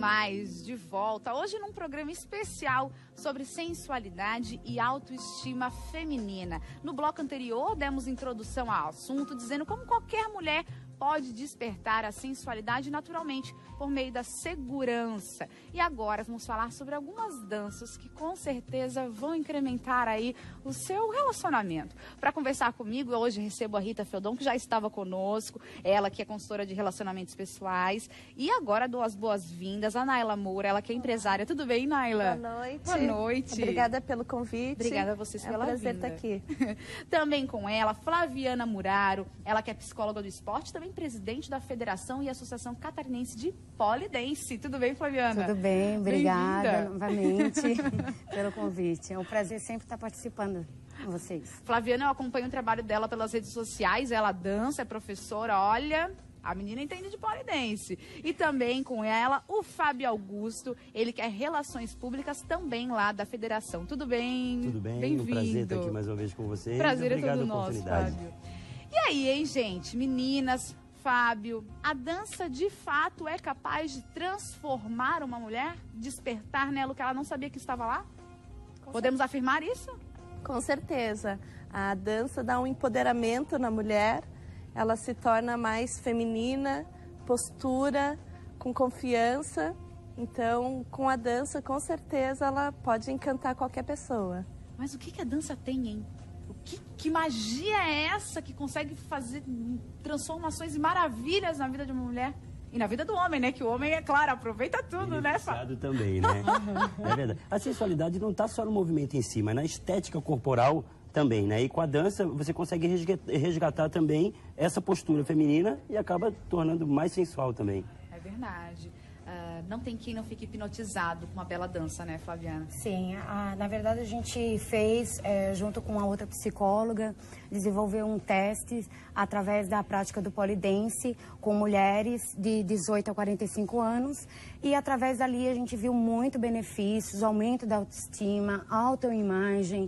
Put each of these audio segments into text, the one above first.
Mais de volta, hoje num programa especial sobre sensualidade e autoestima feminina. No bloco anterior, demos introdução ao assunto, dizendo como qualquer mulher pode despertar a sensualidade naturalmente por meio da segurança. E agora vamos falar sobre algumas danças que com certeza vão incrementar aí o seu relacionamento. Para conversar comigo, hoje recebo a Rita Feldon, que já estava conosco, ela que é consultora de relacionamentos pessoais. E agora dou as boas-vindas a Naila Moura, ela que é empresária. Tudo bem, Naila? Boa noite. Boa noite. Obrigada pelo convite. Obrigada a vocês pela vinda. É um prazer estar aqui. Também com ela, Flaviana Muraro, ela que é psicóloga do esporte, também presidente da Federação e Associação Catarinense de Polidense. Tudo bem, Flaviana? Tudo bem, obrigada novamente pelo convite. É um prazer sempre estar participando com vocês. Flaviana, eu acompanho o trabalho dela pelas redes sociais, ela dança, é professora, olha... A menina entende de polidense. E também com ela, o Fábio Augusto, ele que é Relações Públicas também lá da Federação. Tudo bem? Tudo bem, Bem-vindo. um prazer estar aqui mais uma vez com vocês. Prazer é Obrigado todo pela nosso, oportunidade. Fábio. E aí, hein, gente? Meninas, Fábio, a dança de fato é capaz de transformar uma mulher? Despertar nela o que ela não sabia que estava lá? Podemos afirmar isso? Com certeza. A dança dá um empoderamento na mulher, ela se torna mais feminina, postura, com confiança. Então, com a dança, com certeza, ela pode encantar qualquer pessoa. Mas o que a dança tem, hein? Que magia é essa que consegue fazer transformações e maravilhas na vida de uma mulher? E na vida do homem, né? Que o homem, é claro, aproveita tudo, né, Fábio? Também, né? É verdade. A sensualidade não está só no movimento em si, mas na estética corporal também, né? E com a dança você consegue resgatar também essa postura feminina e acaba tornando mais sensual também. É verdade. Não tem quem não fique hipnotizado com uma bela dança, né, Flaviana? Sim, na verdade a gente fez, junto com a outra psicóloga, desenvolveu um teste através da prática do polidense com mulheres de 18 a 45 anos e através dali a gente viu muito benefícios, aumento da autoestima, autoimagem,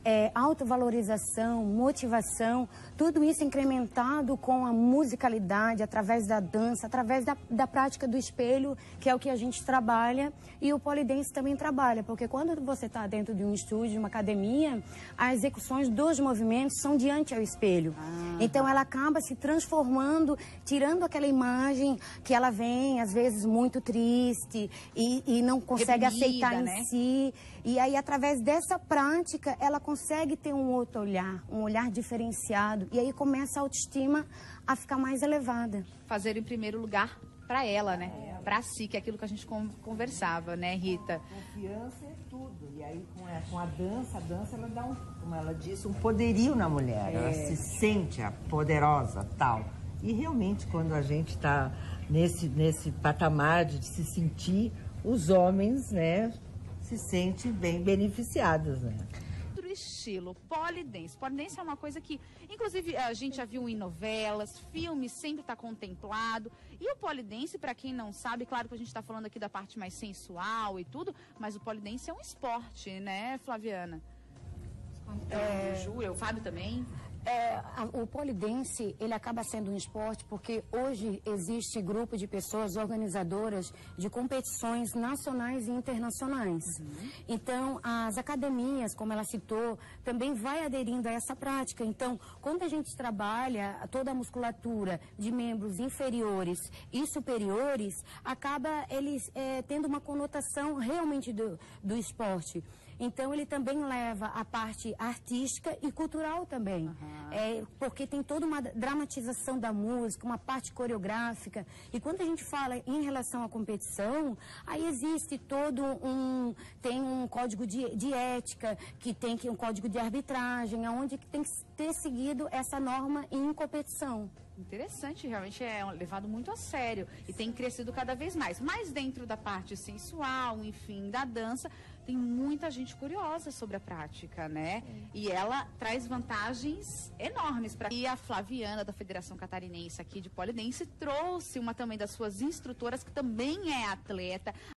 autovalorização, motivação, tudo isso incrementado com a musicalidade, através da dança, através da prática do espelho, que é o que a gente trabalha, e o polidense também trabalha, porque quando você está dentro de um estúdio, de uma academia, as execuções dos movimentos são diante ao espelho. Então ela acaba se transformando, tirando aquela imagem que ela vem, às vezes, muito triste e não consegue aceitar em si. E aí, através dessa prática, ela consegue ter um outro olhar, um olhar diferenciado. E aí começa a autoestima a ficar mais elevada. Fazer em primeiro lugar para ela, né? Para si, que é aquilo que a gente conversava, né, Rita? Confiança é tudo. E aí, com a dança ela dá, como ela disse, um poderio na mulher. Ela se sente a poderosa, tal. E realmente, quando a gente está nesse patamar de se sentir, os homens, né, se sentem bem beneficiados, né? Estilo, polidense. Polidense é uma coisa que, inclusive, a gente já viu em novelas, filmes, sempre está contemplado. E o polidense, para quem não sabe, claro que a gente está falando aqui da parte mais sensual e tudo, mas o polidense é um esporte, né, Flaviana? Júlia, o Fábio também. O polidense, ele acaba sendo um esporte porque hoje existe grupo de pessoas organizadoras de competições nacionais e internacionais. Então, as academias, como ela citou, também vai aderindo a essa prática. Então, quando a gente trabalha toda a musculatura de membros inferiores e superiores, acaba eles tendo uma conotação realmente do esporte. Então, ele também leva a parte artística e cultural também. Porque tem toda uma dramatização da música, uma parte coreográfica. E quando a gente fala em relação à competição, aí existe tem um código de ética, que tem um código de arbitragem, onde tem que ter seguido essa norma em competição. Interessante, realmente é levado muito a sério e tem crescido cada vez mais. Mas dentro da parte sensual, enfim, da dança, tem muita gente curiosa sobre a prática, né? E ela traz vantagens enormes para. E a Flaviana, da Federação Catarinense aqui de Polidense, trouxe uma também das suas instrutoras, que também é atleta.